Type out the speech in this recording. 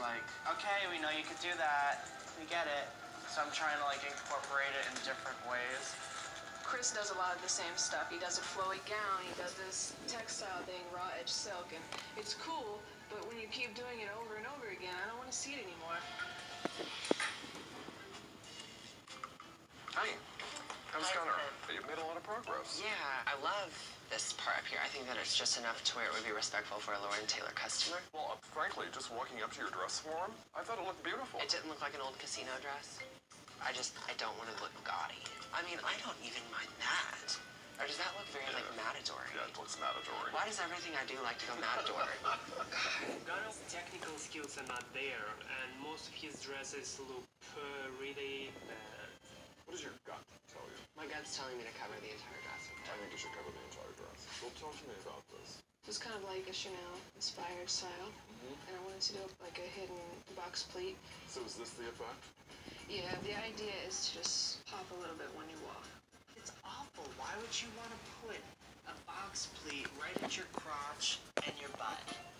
like, okay, we know you could do that. We get it. So I'm trying to like incorporate it in different ways. Chris does a lot of the same stuff. He does a flowy gown, he does this textile thing, raw edge silk, and it's cool, but when you keep doing it over and over again, I don't want to see it anymore. Hi. How's it going? You've made a lot of progress. Yeah, I love this part up here. I think that it's just enough to where it would be respectful for a Lord & Taylor customer. Well, frankly, just walking up to your dress form, I thought it looked beautiful. It didn't look like an old casino dress. I don't want to look gaudy. I mean, I don't even mind that. Or does that look very, like, matador-y? Yeah, it looks matador-y. Why does everything I do like to go matador? Gunner's technical skills are not there, and most of his dresses look really bad. What does your gut tell you? My gut's telling me to cover the entire dress. I think you should cover the entire dress. Well, talk to me about this. It was kind of like a Chanel-inspired style, and I wanted to do like a hidden box pleat. So is this the effect? Yeah, the idea is to just pop a little bit when you walk. It's awful. Why would you want to put a box pleat right at your crotch and your butt?